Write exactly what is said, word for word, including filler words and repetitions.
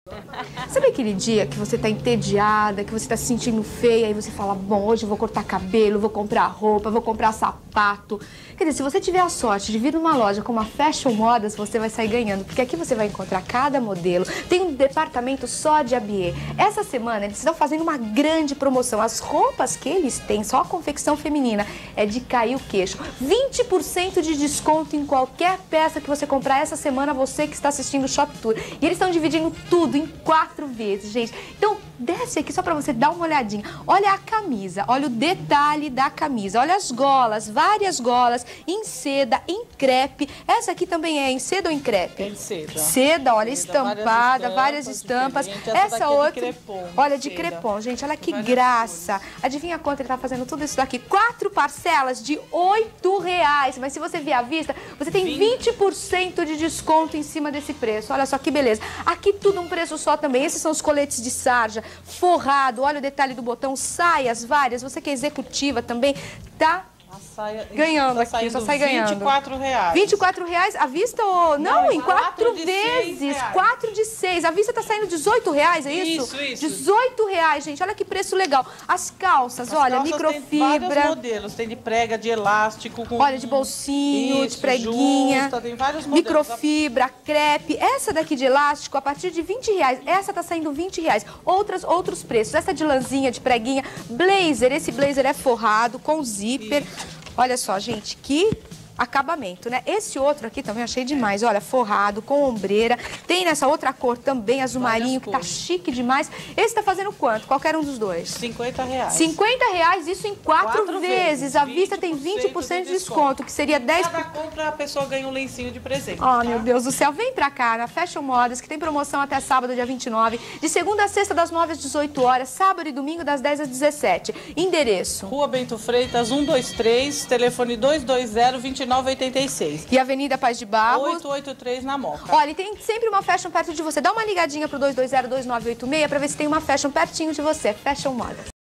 Sabe aquele dia que você tá entediada, que você tá se sentindo feia, e você fala, bom, hoje eu vou cortar cabelo, vou comprar roupa, vou comprar sapato. Quer dizer, se você tiver a sorte de vir numa loja como a Fashion Modas, você vai sair ganhando, porque aqui você vai encontrar cada modelo. Tem um departamento só de abiê. Essa semana eles estão fazendo uma grande promoção. As roupas que eles têm, só a confecção feminina, é de cair o queixo. vinte por cento de desconto em qualquer peça que você comprar essa semana, você que está assistindo o Shop Tour. E eles estão dividindo tudo em quatro vezes, gente. Então, desce aqui só pra você dar uma olhadinha. Olha a camisa, olha o detalhe da camisa. Olha as golas, várias golas, em seda, em crepe. Essa aqui também é em seda ou em crepe? É em seda. Seda, olha, seda, estampada, várias estampas. Várias estampas. Essa, essa outra, é de crepom, olha, de crepom, gente, olha que graça. Cores. Adivinha quanto ele tá fazendo tudo isso daqui? Quatro parcelas de oito reais. Mas se você vier à vista, você tem vinte por cento de desconto em cima desse preço. Olha só que beleza. Aqui tudo um preço só também. Esses são os coletes de sarja, forrado. Olha o detalhe do botão, saias várias. Você que é executiva também, tá saia, ganhando tá aqui, só sai ganhando. vinte e quatro reais. vinte e quatro reais à vista ou... Não, não em quatro, quatro vezes. quatro de seis. À vista tá saindo dezoito reais, é isso? Isso, isso. dezoito reais, gente. Olha que preço legal. As calças, As olha, calças microfibra. Tem vários modelos. Tem de prega, de elástico. Com... Olha, de bolsinho, isso, de preguinha. Justa, tem vários modelos. Microfibra, crepe. Essa daqui de elástico, a partir de vinte reais. Essa tá saindo vinte reais. Outras, outros preços. Essa de lãzinha, de preguinha. Blazer. Esse blazer é forrado, com zíper. Isso. Olha só, gente, que acabamento, né? Esse outro aqui também achei demais. Olha, forrado, com ombreira. Tem nessa outra cor também, azul marinho, que tá chique demais. Esse tá fazendo quanto? Qualquer um dos dois? cinquenta reais. cinquenta reais, isso em quatro, quatro vezes. vezes. À vista tem vinte por cento de desconto, desconto, que seria dez por cento. Cada compra a pessoa ganha um lencinho de presente. Oh, tá? meu Deus do céu. Vem pra cá, na Fashion Modas, que tem promoção até sábado, dia vinte e nove. De segunda a sexta, das nove às dezoito horas. Sábado e domingo, das dez às dezessete. Endereço? Rua Bento Freitas, cento e vinte e três, telefone dois dois zero, vinte e nove oitenta e seis. E Avenida Paz de Barros. oitocentos e oitenta e três na Moca. Olha, e tem sempre uma Fashion perto de você. Dá uma ligadinha pro dois dois zero, dois nove oito seis pra ver se tem uma Fashion pertinho de você. Fashion Modas.